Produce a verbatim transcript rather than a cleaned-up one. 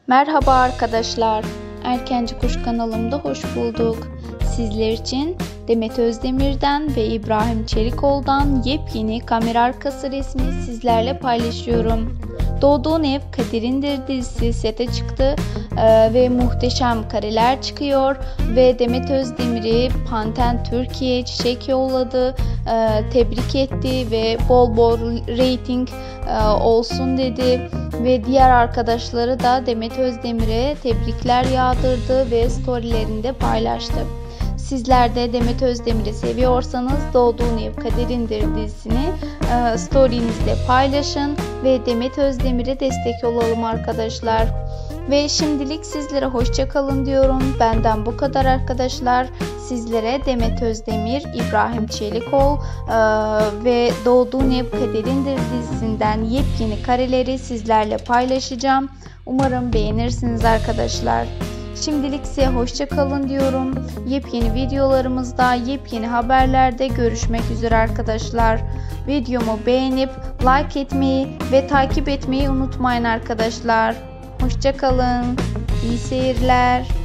Merhaba arkadaşlar, Erkenci Kuş kanalımda hoş bulduk. Sizler için Demet Özdemir'den ve İbrahim Çelikoğlu'dan yepyeni kamera arkası resmi sizlerle paylaşıyorum. Doğduğun Ev Kaderindir dizisi sete çıktı ee, ve muhteşem kareler çıkıyor ve Demet Özdemir'i Panten Türkiye çiçek yolladı, ee, tebrik etti ve bol bol reyting e, olsun dedi ve diğer arkadaşları da Demet Özdemir'e tebrikler yağdırdı ve storylerinde paylaştı. Sizler de Demet Özdemir'i seviyorsanız Doğduğun Ev Kaderindir dizisini e, story'nizde paylaşın ve Demet Özdemir'e destek olalım arkadaşlar. Ve şimdilik sizlere hoşça kalın diyorum. Benden bu kadar arkadaşlar. Sizlere Demet Özdemir, İbrahim Çelikoğlu e, ve Doğduğun Ev Kaderindir dizisinden yepyeni kareleri sizlerle paylaşacağım. Umarım beğenirsiniz arkadaşlar. Şimdilik size hoşça kalın diyorum. Yepyeni videolarımızda, yepyeni haberlerde görüşmek üzere arkadaşlar. Videomu beğenip like etmeyi ve takip etmeyi unutmayın arkadaşlar. Hoşça kalın. İyi seyirler.